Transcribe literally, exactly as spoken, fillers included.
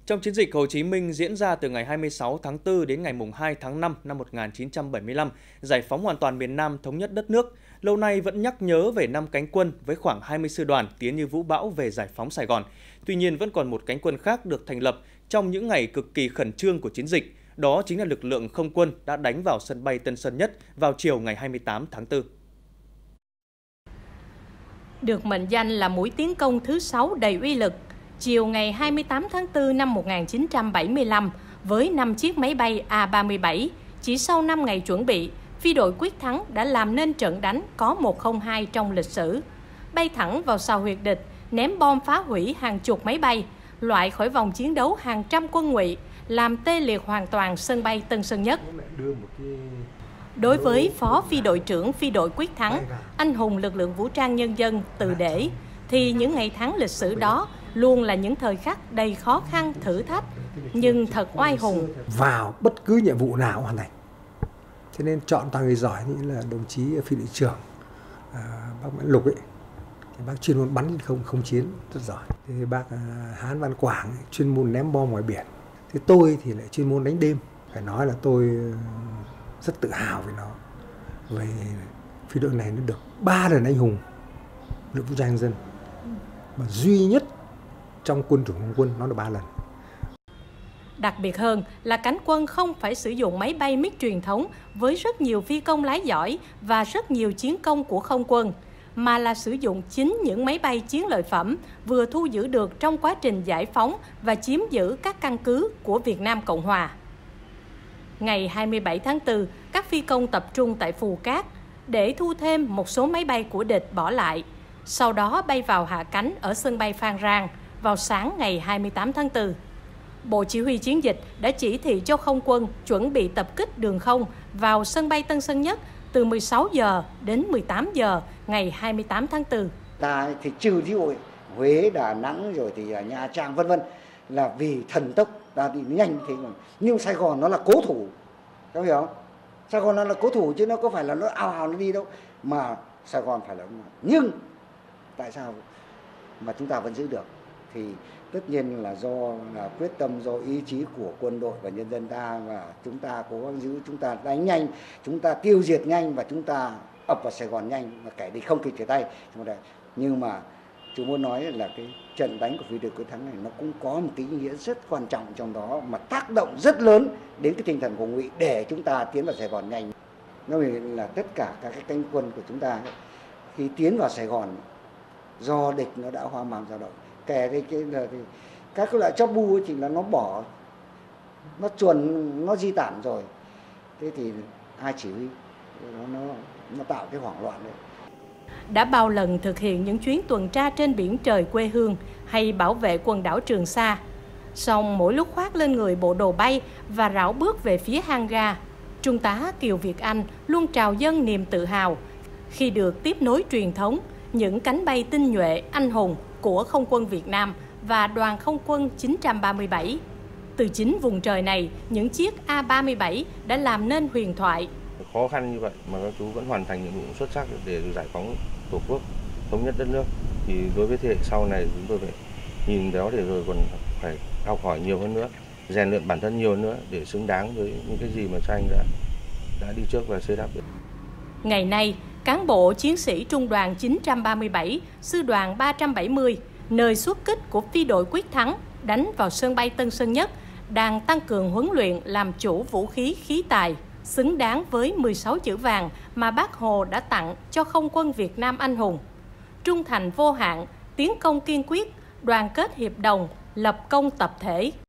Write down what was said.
Trong chiến dịch Hồ Chí Minh diễn ra từ ngày hai mươi sáu tháng tư đến ngày hai tháng năm năm một nghìn chín trăm bảy mươi lăm, giải phóng hoàn toàn miền Nam, thống nhất đất nước, lâu nay vẫn nhắc nhớ về năm cánh quân với khoảng hai mươi sư đoàn tiến như vũ bão về giải phóng Sài Gòn. Tuy nhiên vẫn còn một cánh quân khác được thành lập trong những ngày cực kỳ khẩn trương của chiến dịch. Đó chính là lực lượng không quân đã đánh vào sân bay Tân Sơn Nhất vào chiều ngày hai mươi tám tháng tư. Được mệnh danh là mũi tiến công thứ sáu đầy uy lực, chiều ngày hai mươi tám tháng tư năm một nghìn chín trăm bảy mươi lăm, với năm chiếc máy bay A ba mươi bảy, chỉ sau năm ngày chuẩn bị, phi đội Quyết Thắng đã làm nên trận đánh có một không hai trong lịch sử. Bay thẳng vào sào huyệt địch, ném bom phá hủy hàng chục máy bay, loại khỏi vòng chiến đấu hàng trăm quân Ngụy, làm tê liệt hoàn toàn sân bay Tân Sơn Nhất. Đối với Phó Phi đội trưởng Phi đội Quyết Thắng, anh hùng lực lượng vũ trang nhân dân Từ Để, thì những ngày tháng lịch sử đó luôn là những thời khắc đầy khó khăn, thử thách, nhưng thật oai hùng. Vào bất cứ nhiệm vụ nào hoàn thành. Thế nên chọn toàn người giỏi như là đồng chí Phi đội trưởng à, bác Mãn Lục ấy. Thì bác chuyên môn bắn không không chiến rất giỏi. Thì bác à, Hán Văn Quảng ấy, chuyên môn ném bom ngoài biển. Thế tôi thì lại chuyên môn đánh đêm. Phải nói là tôi rất tự hào về nó. Vì phi đội này nó được ba lần anh hùng lực vũ trang nhân dân. Mà duy nhất trong quân chủng không quân nó được ba lần. Đặc biệt hơn là cánh quân không phải sử dụng máy bay MiG truyền thống với rất nhiều phi công lái giỏi và rất nhiều chiến công của không quân, mà là sử dụng chính những máy bay chiến lợi phẩm vừa thu giữ được trong quá trình giải phóng và chiếm giữ các căn cứ của Việt Nam Cộng Hòa. Ngày hai mươi bảy tháng tư, các phi công tập trung tại Phù Cát để thu thêm một số máy bay của địch bỏ lại, sau đó bay vào hạ cánh ở sân bay Phan Rang vào sáng ngày hai mươi tám tháng tư. Bộ Chỉ huy chiến dịch đã chỉ thị cho không quân chuẩn bị tập kích đường không vào sân bay Tân Sơn Nhất từ mười sáu giờ đến mười tám giờ ngày hai mươi tám tháng tư. Ta thì trừ ví dụ Huế, Đà Nẵng rồi thì Nha Trang vân vân là vì thần tốc ta đi nhanh thế mà, nhưng Sài Gòn nó là cố thủ, các hiểu không? Sài Gòn nó là cố thủ chứ nó có phải là nó ào ào nó đi đâu, mà Sài Gòn phải là, nhưng tại sao mà chúng ta vẫn giữ được? Thì tất nhiên là do là quyết tâm, do ý chí của quân đội và nhân dân ta, và chúng ta cố gắng giữ, chúng ta đánh nhanh, chúng ta tiêu diệt nhanh và chúng ta ập vào Sài Gòn nhanh mà kẻ địch không kịp trở tay. Nhưng mà chúng muốn nói là cái trận đánh của phi đội Quyết Thắng này nó cũng có một cái ý nghĩa rất quan trọng trong đó, mà tác động rất lớn đến cái tinh thần của Ngụy để chúng ta tiến vào Sài Gòn nhanh. Nó là tất cả các cái cánh quân của chúng ta ấy, khi tiến vào Sài Gòn do địch nó đã hoang mang dao động, kể cái, cái là thì các cái loại chó bu chỉ là nó bỏ, nó chuồn, nó di tản rồi, thế thì ai chỉ huy nó nó nó tạo cái hoảng loạn đấy. Đã bao lần thực hiện những chuyến tuần tra trên biển trời quê hương hay bảo vệ quần đảo Trường Sa, song mỗi lúc khoác lên người bộ đồ bay và rảo bước về phía hang ga, Trung tá Kiều Việt Anh luôn trào dâng niềm tự hào khi được tiếp nối truyền thống những cánh bay tinh nhuệ anh hùng của Không quân Việt Nam và Đoàn Không quân chín trăm ba mươi bảy. Từ chính vùng trời này, những chiếc A ba mươi bảy đã làm nên huyền thoại. Khó khăn như vậy mà các chú vẫn hoàn thành nhiệm vụ xuất sắc để giải phóng Tổ quốc, thống nhất đất nước. Thì đối với thế hệ sau này chúng tôi phải nhìn đó để rồi còn phải học hỏi nhiều hơn nữa, rèn luyện bản thân nhiều hơn nữa để xứng đáng với những cái gì mà cha anh đã đã đi trước và xây đắp được. Ngày nay, cán bộ chiến sĩ Trung đoàn chín trăm ba mươi bảy, Sư đoàn ba trăm bảy mươi, nơi xuất kích của phi đội Quyết Thắng đánh vào sân bay Tân Sơn Nhất, đang tăng cường huấn luyện làm chủ vũ khí khí tài, xứng đáng với mười sáu chữ vàng mà Bác Hồ đã tặng cho Không quân Việt Nam anh hùng. Trung thành vô hạn, tiến công kiên quyết, đoàn kết hiệp đồng, lập công tập thể.